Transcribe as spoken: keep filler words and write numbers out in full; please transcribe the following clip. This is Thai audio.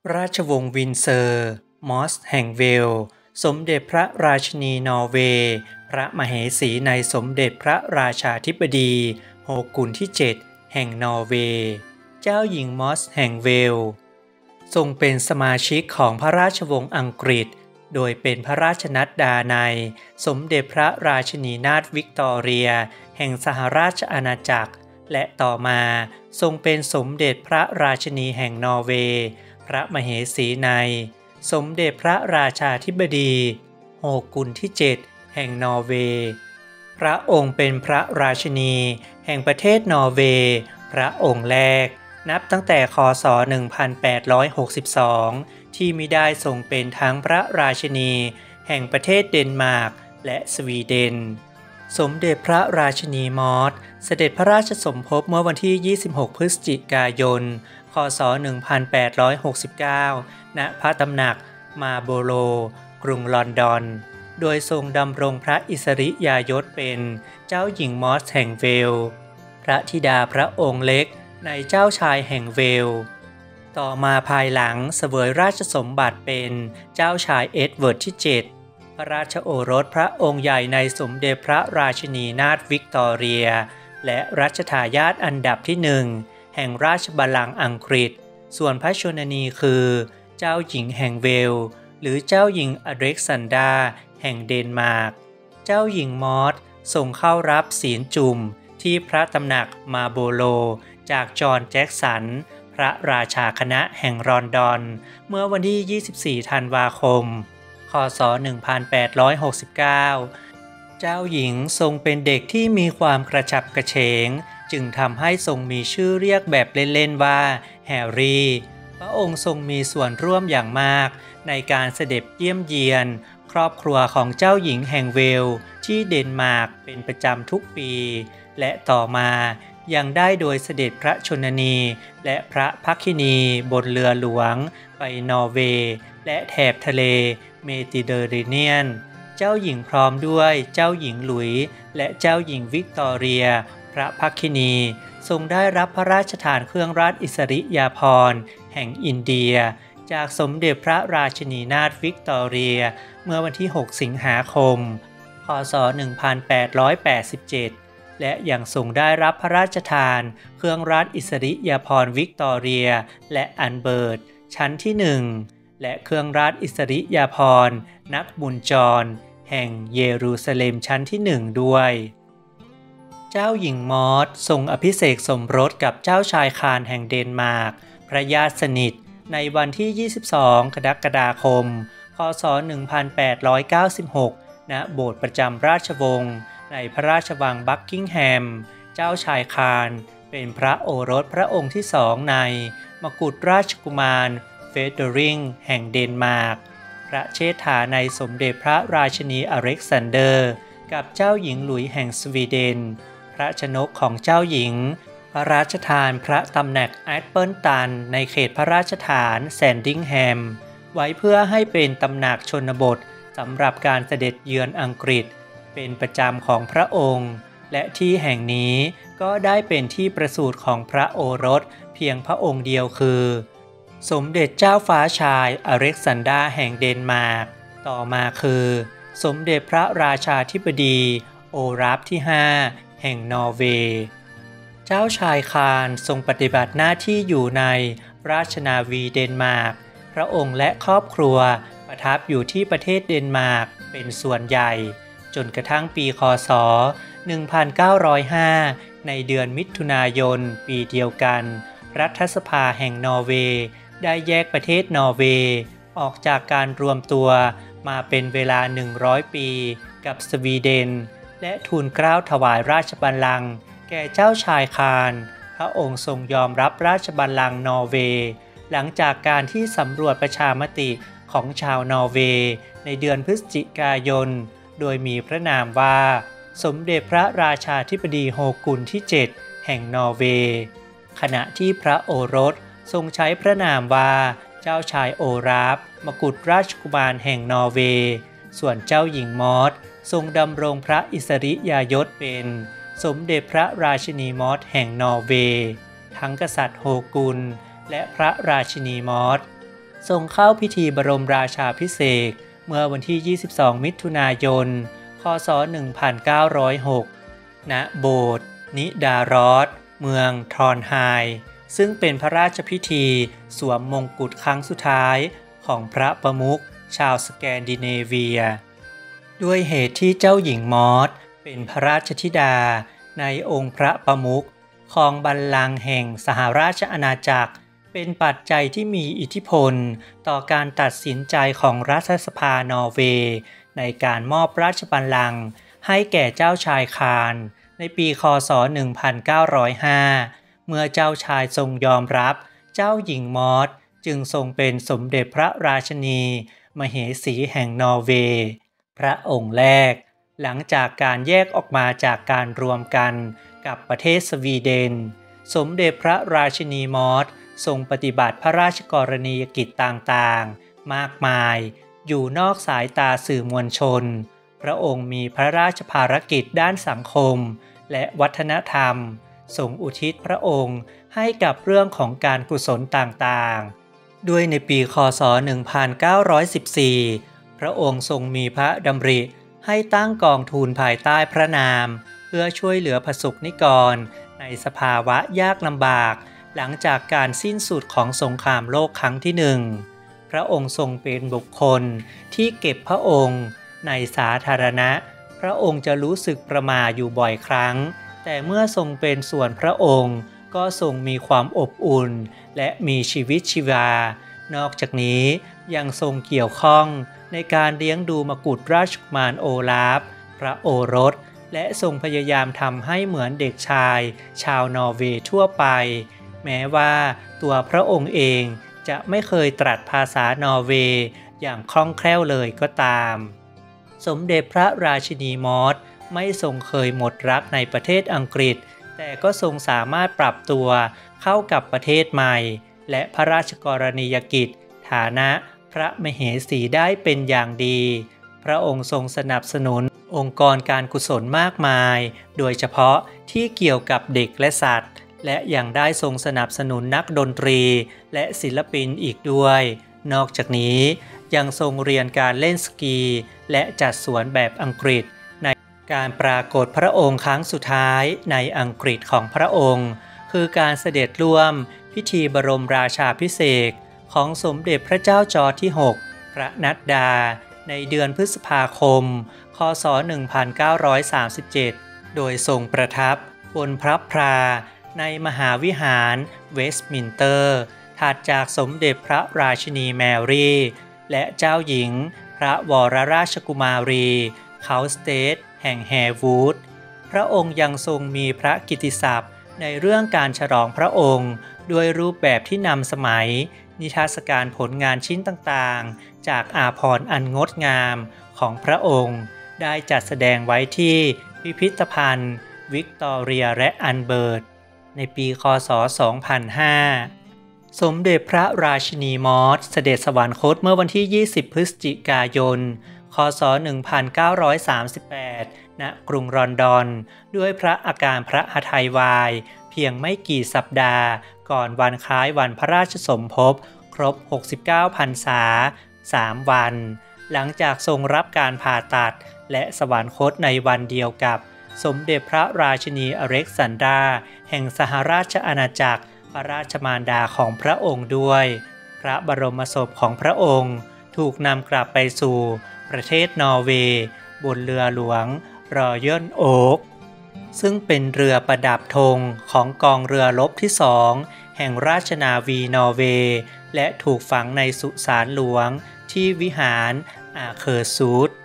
ราชวงศ์วินเซอร์มอสแห่งเวลส์สมเด็จพระราชินีนอร์เวย์พระมเหสีในสมเด็จพระราชาธิบดีโฮกุนที่ เจ็ด แห่งนอร์เวย์เจ้าหญิงมอสแห่งเวลส์ทรงเป็นสมาชิกของพระราชวงศ์อังกฤษโดยเป็นพระราชนัดดาในสมเด็จพระราชินีนาถวิกตอเรียแห่งสหราชอาณาจักรและต่อมาทรงเป็นสมเด็จพระราชินีแห่งนอร์เวย์พระมเหสีในสมเด็จพระราชาธิบดีโฮกุนที่ เจ็ด แห่งนอร์เวย์พระองค์เป็นพระราชินีแห่งประเทศนอร์เวย์พระองค์แรกนับตั้งแต่คศหนึ่งพันแปดร้อยหกสิบสองที่มิได้ทรงเป็นทั้งพระราชินีแห่งประเทศเดนมาร์กและสวีเดนสมเด็จพระราชินีมอสเสด็จพระราชสมภพเมื่อวันที่ยี่สิบหกพฤศจิกายนคศหนึ่งพันแปดร้อยหกสิบเก้าณพระตำหนักมาโบโลกรุงลอนดอนโดยทรงดำรงพระอิสริยยศเป็นเจ้าหญิงมอสแห่งเวลส์พระธิดาพระองค์เล็กในเจ้าชายแห่งเวลส์ต่อมาภายหลังเสวยราชสมบัติเป็นเจ้าชายเอ็ดเวิร์ดที่ เจ็ดพระราชโอรสพระองค์ใหญ่ในสมเด็จพระราชินีนาถวิกตอเรียและรัชทายาทอันดับที่หนึ่งแห่งราชบัลลังก์อังกฤษส่วนพระชนนีคือเจ้าหญิงแห่งเวลส์หรือเจ้าหญิงอเล็กซานดราแห่งเดนมาร์กเจ้าหญิงมอสทรงเข้ารับศีลจุ่มที่พระตำหนักมาโบโลจากจอห์นแจ็คสันพระราชาคณะแห่งลอนดอนเมื่อวันที่ยี่สิบสี่ธันวาคมคศหนึ่งพันแปดร้อยหกสิบเก้าเจ้าหญิงทรงเป็นเด็กที่มีความกระฉับกระเฉงจึงทำให้ทรงมีชื่อเรียกแบบเล่นๆว่าแฮร์รี่พระองค์ทรงมีส่วนร่วมอย่างมากในการเสด็จเยี่ยมเยียนครอบครัวของเจ้าหญิงแห่งเวลส์ที่เดนมาร์กเป็นประจำทุกปีและต่อมายังได้โดยเสด็จพระชนนีและพระภักคินีบนเรือหลวงไปนอร์เวย์และแถบทะเลเมดิเตอร์เรเนียนเจ้าหญิงพร้อมด้วยเจ้าหญิงหลุยส์และเจ้าหญิงวิกตอเรียพระภักคินีทรงได้รับพระราชทานเครื่องราชอิสริยาภรณ์แห่งอินเดียจากสมเด็จพระราชินีนาถวิกตอเรียเมื่อวันที่หกสิงหาคมคศหนึ่งพันแปดร้อยแปดสิบเจ็ดและยังทรงได้รับพระราชทานเครื่องราชอิสริยาภรณ์วิกตอเรียและอันเบิร์ตชั้นที่หนึ่งและเครื่องราชอิสริยาภรณ์นักบุญจรแห่งเยรูซาเล็มชั้นที่หนึ่งด้วยเจ้าหญิงมอสทรงอภิเษกสมรสกับเจ้าชายคานแห่งเดนมาร์กพระญาติสนิทในวันที่ยี่สิบสองกรกฎาคมคศหนึ่งพันแปดร้อยเก้าสิบหกณโบสถ์ประจำราชวงศ์ในพระราชวังบักกิงแฮมเจ้าชายคานเป็นพระโอรสพระองค์ที่สองในมกุฎราชกุมารเฟเดริงแห่งเดนมาร์กพระเชษฐาในสมเด็จพระราชินีอเล็กซานเดอร์กับเจ้าหญิงหลุยส์แห่งสวีเดนพระชนกของเจ้าหญิงพระราชทานพระตำแหน่งแอดเปิลตันในเขตพระราชฐานแซนดิงแฮมไว้เพื่อให้เป็นตำหนักชนบทสำหรับการเสด็จเยือนอังกฤษเป็นประจำของพระองค์และที่แห่งนี้ก็ได้เป็นที่ประสูติของพระโอรสเพียงพระองค์เดียวคือสมเด็จเจ้าฟ้าชายอเล็กซานดราแห่งเดนมาร์กต่อมาคือสมเด็จพระราชาธิบดีโอลาฟที่ห้าแห่งนอร์เวย์เจ้าชายคานทรงปฏิบัติหน้าที่อยู่ในราชนาวีเดนมาร์กพระองค์และครอบครัวประทับอยู่ที่ประเทศเดนมาร์กเป็นส่วนใหญ่จนกระทั่งปีคศหนึ่งพันเก้าร้อยห้าในเดือนมิถุนายนปีเดียวกันรัฐสภาแห่งนอร์เวย์ได้แยกประเทศนอร์เวย์ออกจากการรวมตัวมาเป็นเวลาหนึ่งร้อยปีกับสวีเดนและทูลเกล้าถวายราชบัลลังก์แก่เจ้าชายคานพระองค์ทรงยอมรับราชบัลลังก์นอร์เวย์หลังจากการที่สำรวจประชามติของชาวนอร์เวย์ในเดือนพฤศจิกายนโดยมีพระนามว่าสมเด็จพระราชาธิบดีโฮกุนที่ เจ็ด แห่งนอร์เวย์ขณะที่พระโอรสทรงใช้พระนามว่าเจ้าชายโอลาฟมกุฎราชกุมารแห่งนอร์เวย์ส่วนเจ้าหญิงมอสทรงดำรงพระอิสริยยศเป็นสมเด็จพระราชินีมอสแห่งนอร์เวย์ทั้งกษัตริย์โฮกุนและพระราชินีมอสทรงเข้าพิธีบรมราชาภิเษกเมื่อวันที่ ยี่สิบสอง มิถุนายน คศ หนึ่งพันเก้าร้อยหก ณ โบสถ์นิดารอสเมืองทรอนไฮม์ซึ่งเป็นพระราชพิธีสวมมงกุฎครั้งสุดท้ายของพระประมุขชาวสแกนดิเนเวียด้วยเหตุที่เจ้าหญิงมอสเป็นพระราชธิดาในองค์พระประมุขครองบัลลังก์แห่งสหราชอาณาจักรเป็นปัจจัยที่มีอิทธิพลต่อการตัดสินใจของรัฐสภานอร์เวย์ในการมอบราชบัลลังก์ให้แก่เจ้าชายคานในปีคศ หนึ่งพันเก้าร้อยห้า เมื่อเจ้าชายทรงยอมรับเจ้าหญิงมอสจึงทรงเป็นสมเด็จพระราชินีมเหสีแห่งนอร์เวย์พระองค์แรกหลังจากการแยกออกมาจากการรวมกันกับประเทศสวีเดนสมเด็จพระราชินีมอสทรงปฏิบัติพระราชกรณียกิจต่างๆมากมายอยู่นอกสายตาสื่อมวลชนพระองค์มีพระราชภารกิจด้านสังคมและวัฒนธรรมทรงอุทิศพระองค์ให้กับเรื่องของการกุศลต่างๆด้วยในปีคศ หนึ่งพันเก้าร้อยสิบสี่ พระองค์ทรงมีพระดำริให้ตั้งกองทุนภายใต้พระนามเพื่อช่วยเหลือประสบนิกรในสภาวะยากลำบากหลังจากการสิ้นสุดของสงครามโลกครั้งที่หนึ่งพระองค์ทรงเป็นบุคคลที่เก็บพระองค์ในสาธารณะพระองค์จะรู้สึกประหม่าอยู่บ่อยครั้งแต่เมื่อทรงเป็นส่วนพระองค์ก็ทรงมีความอบอุ่นและมีชีวิตชีวานอกจากนี้ยังทรงเกี่ยวข้องในการเลี้ยงดูมกุฎราชกุมารโอลาฟพระโอรสและทรงพยายามทำให้เหมือนเด็กชายชาวนอร์เวย์ทั่วไปแม้ว่าตัวพระองค์เองจะไม่เคยตรัสภาษานอร์เวย์อย่างคล่องแคล่วเลยก็ตามสมเด็จพระราชินีมอสไม่ทรงเคยหมดรักในประเทศอังกฤษแต่ก็ทรงสามารถปรับตัวเข้ากับประเทศใหม่และพระราชกรณียกิจฐานะพระมเหสีได้เป็นอย่างดีพระองค์ทรงสนับสนุนองค์กรการกุศลมากมายโดยเฉพาะที่เกี่ยวกับเด็กและสัตว์และยังได้ทรงสนับสนุนนักดนตรีและศิลปินอีกด้วยนอกจากนี้ยังทรงเรียนการเล่นสกีและจัดสวนแบบอังกฤษในการปรากฏพระองค์ครั้งสุดท้ายในอังกฤษของพระองค์คือการเสด็จร่วมพิธีบรมราชาภิเษกของสมเด็จพระเจ้าจอร์จที่ หก พระนัดดาในเดือนพฤษภาคม คศ หนึ่งพันเก้าร้อยสามสิบเจ็ด โดยทรงประทับบนพระพราในมหาวิหารเวสต์มินสเตอร์ถัดจากสมเด็จพระราชินีแมรี่และเจ้าหญิงพระวรราชกุมารีเคาสเตดแห่งแฮร์วูดพระองค์ยังทรงมีพระกิตติศัพท์ในเรื่องการฉลองพระองค์ด้วยรูปแบบที่นำสมัยนิทรรศการผลงานชิ้นต่างๆจากอาภรณ์อันงดงามของพระองค์ได้จัดแสดงไว้ที่พิพิธภัณฑ์วิกตอเรียและอัลเบิร์ตในปีคศ สองพันห้า สมเด็จพระราชินีมอสเสด็จสวรรคตเมื่อวันที่ ยี่สิบ พฤศจิกายน คศ หนึ่งพันเก้าร้อยสามสิบแปด ณ กรุงลอนดอนด้วยพระอาการพระหทัยวายเพียงไม่กี่สัปดาห์ก่อนวันคล้ายวันพระราชสมภพครบ หกสิบเก้า พรรษา สาม วันหลังจากทรงรับการผ่าตัดและสวรรคตในวันเดียวกับสมเด็จพระราชินีอเล็กซานดราแห่งสหราชอาณาจักรพระราชมารดาของพระองค์ด้วยพระบรมศพของพระองค์ถูกนำกลับไปสู่ประเทศนอร์เวย์บนเรือหลวงรอยัลโอ๊กซึ่งเป็นเรือประดับธงของกองเรือรบที่สองแห่งราชนาวีนอร์เวย์และถูกฝังในสุสานหลวงที่วิหารอาเคอร์ซูด